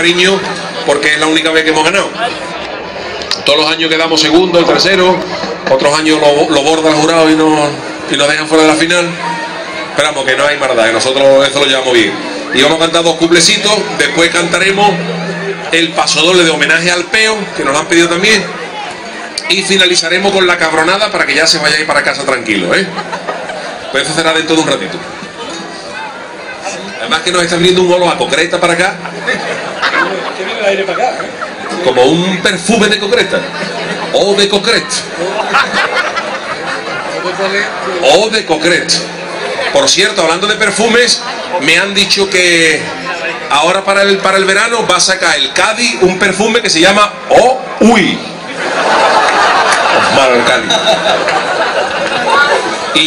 cariño porque es la única vez que hemos ganado. Todos los años quedamos segundo, el tercero, otros años lo borda el jurado y nos dejan fuera de la final. Esperamos que no hay maldad, que nosotros eso lo llevamos bien. Y vamos a cantar 2 cuplecitos, después cantaremos el pasodoble de homenaje al Peo, que nos lo han pedido también, y finalizaremos con la cabronada para que ya se vayáis para casa tranquilo, ¿eh? Pues eso será dentro de un ratito. Además que nos está abriendo un olor a concreta para acá. ¿Qué viene el aire para acá? Como un perfume de concreta. O de concreto. O de concreto. Por cierto, hablando de perfumes, me han dicho que ahora para el verano va a sacar el Cádiz un perfume que se llama Uy. Malo el Cádiz. Y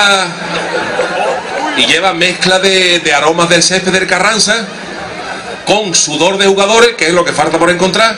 lleva mezcla de aromas del césped del Carranza con sudor de jugadores, que es lo que falta por encontrar,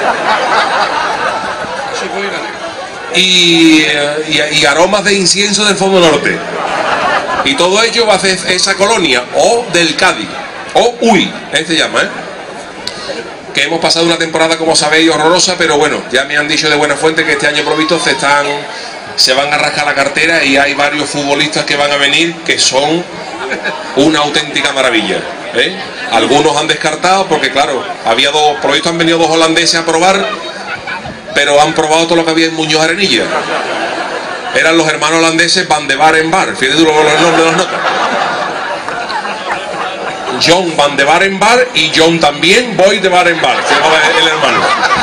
y aromas de incienso del Fondo Norte. Y todo ello va a hacer esa colonia, O del Cádiz, Uy, se llama, que hemos pasado una temporada, como sabéis, horrorosa, pero bueno, ya me han dicho de buena fuente que este año, por lo visto, se van a rascar la cartera y hay varios futbolistas que van a venir que son una auténtica maravilla, ¿eh? Algunos han descartado porque, claro, por lo visto han venido 2 holandeses a probar, pero han probado todo lo que había en Muñoz Arenilla. Eran los hermanos holandeses Van de Bar en Bar, fíjate tú los nombres de las notas. John Van de Bar en Bar y John también Boy de Bar en Bar, se llamaba el hermano.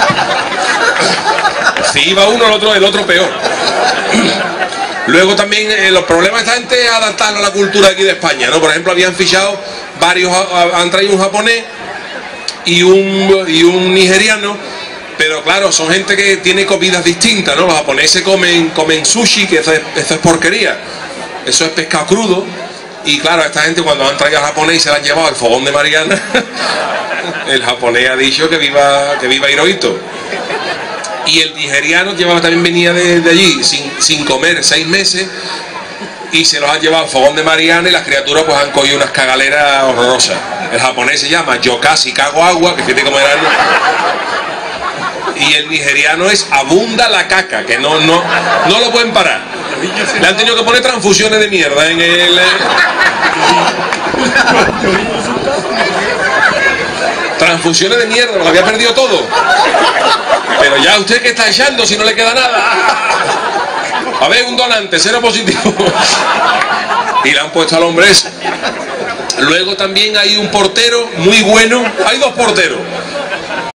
Si iba uno, el otro peor. Luego también los problemas de esta gente es adaptar a la cultura aquí de España, ¿no? Por ejemplo, habían fichado han traído un japonés y un nigeriano, pero claro, son gente que tiene comidas distintas, ¿no? Los japoneses comen sushi, que eso es porquería, eso es pescado crudo. Y claro, esta gente cuando han traído al japonés y se la han llevado al fogón de Mariana, el japonés ha dicho que viva Hirohito. Y el nigeriano también venía de allí sin comer 6 meses y se los han llevado al fogón de Mariana y las criaturas pues han cogido unas cagaleras horrorosas. El japonés se llama yo casi cago agua, que fíjate cómo era. Y el nigeriano es abunda la caca, que no lo pueden parar. Le han tenido que poner transfusiones de mierda en el... Transfusiones de mierda, lo había perdido todo. Pero ya usted que está echando si no le queda nada. A ver, un donante, 0 positivo. Y le han puesto al hombre eso. Luego también hay un portero muy bueno. Hay 2 porteros.